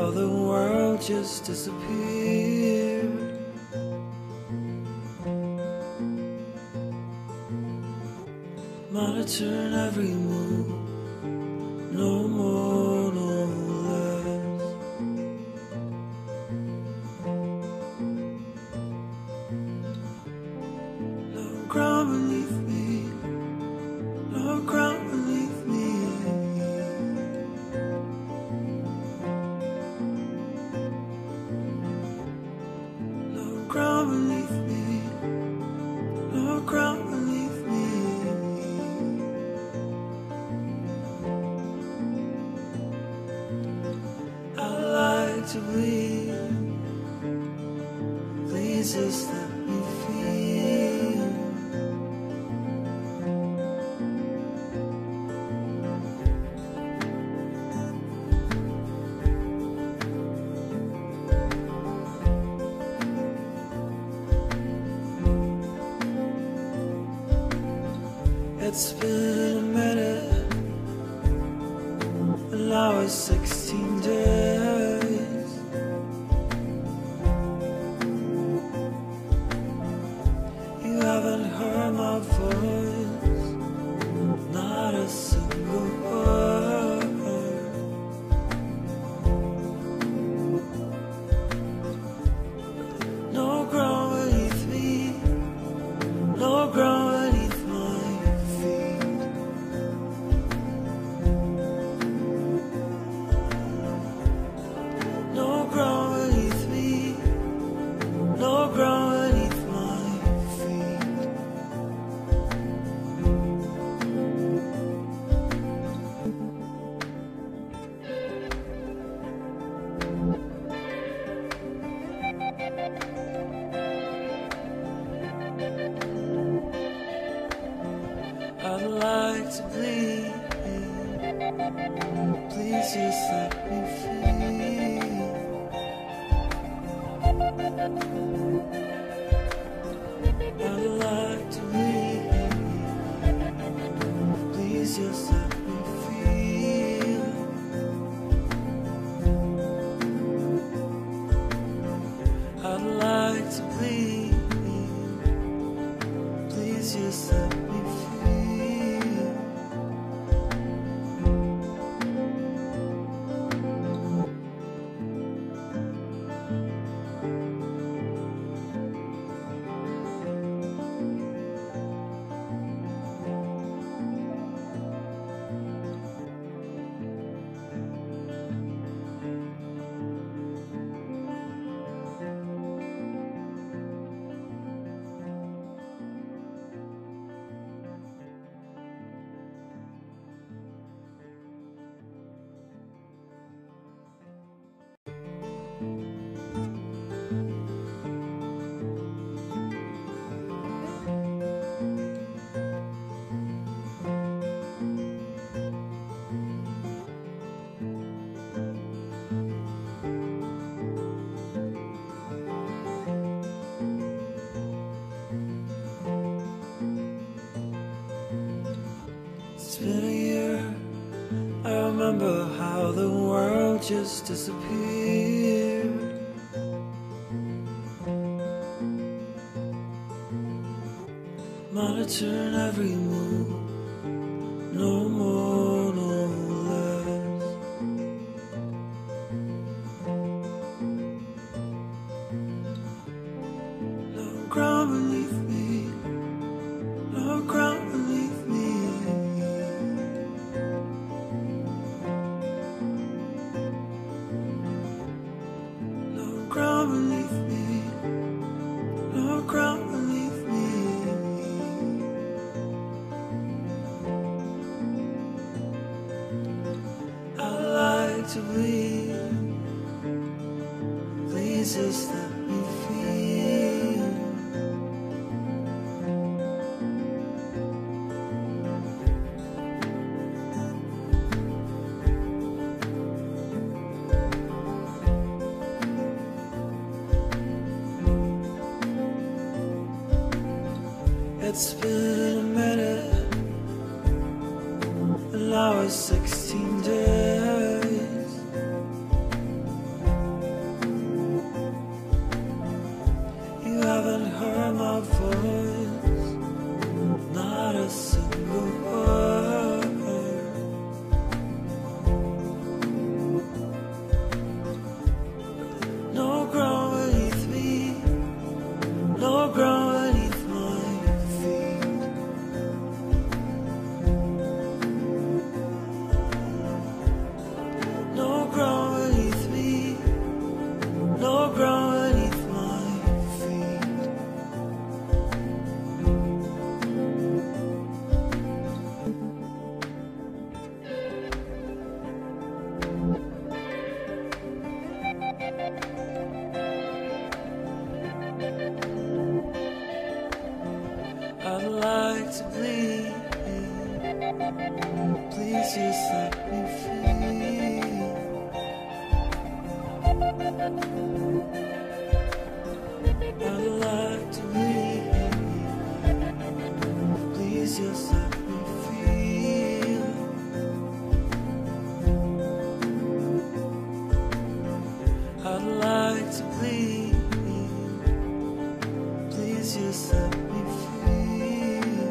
how the world just disappeared. Monitoring every move, no more, no less. No ground beneath me, no ground beneath me. No ground beneath me, no ground beneath me. I like to bleed, please just let me feel. It's been a minute, and now it's 16 days. You haven't heard my voice, not a single word. No ground beneath me, no ground beneath my feet. No ground beneath me, no ground beneath my feet. I'd like to bleed, please just let me feel. I'd like to bleed, please just let me feel. I'd like to bleed, please just let me feel. It's been a year, I remember how the world just disappeared. Monitoring every move, no more, no less. No ground beneath me, no ground beneath me. No ground beneath me, no ground beneath me. I like to bleed, please just let me feel. It's been a minute, and now it's 16 days. Please just let me feel. I'd like to breathe. Please just let me feel. I'd like to breathe. Please just let me feel.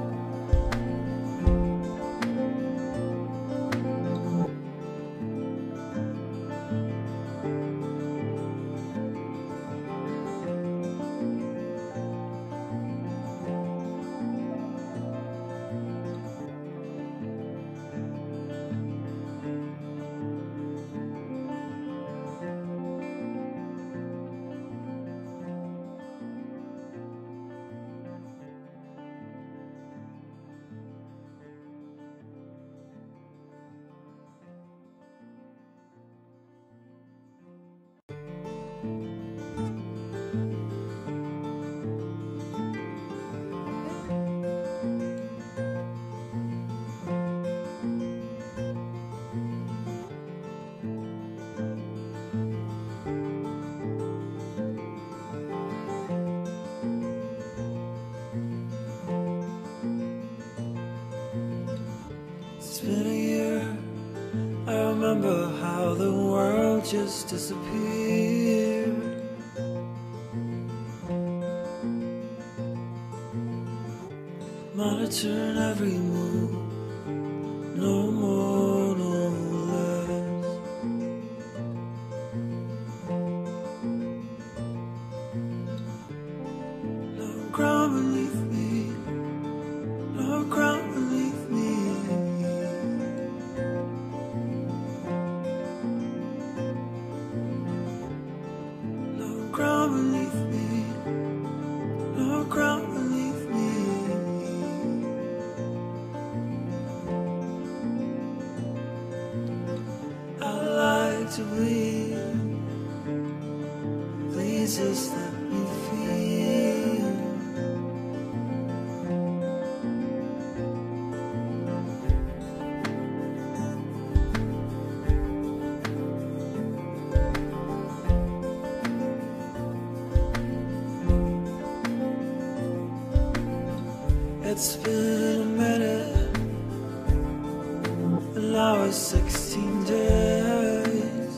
It's been a year. I remember how the world just disappeared. Monitoring every move, no more, no less. No ground beneath me, no ground beneath me. No ground beneath me, no ground beneath me. I'd like to breathe. Please just let me feel. It's been a minute, and now it's 16 days.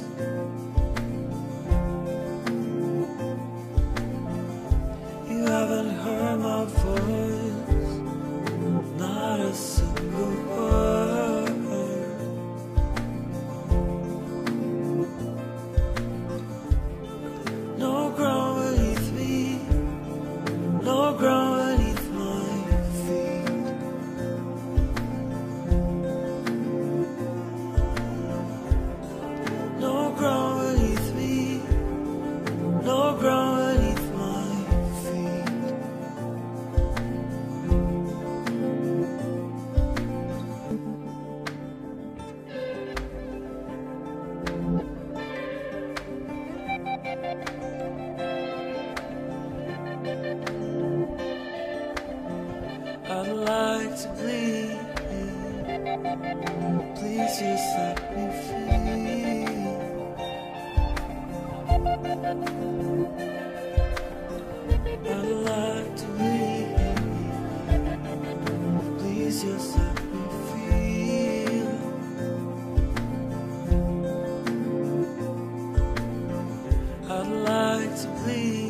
You haven't heard my voice, not a single word. No ground beneath me, no ground beneath my feet. No ground beneath me, no ground beneath my feet. I'd like to bleed. Please just let me feel. I'd like to breathe. Please just let me feel. I'd like to bleed.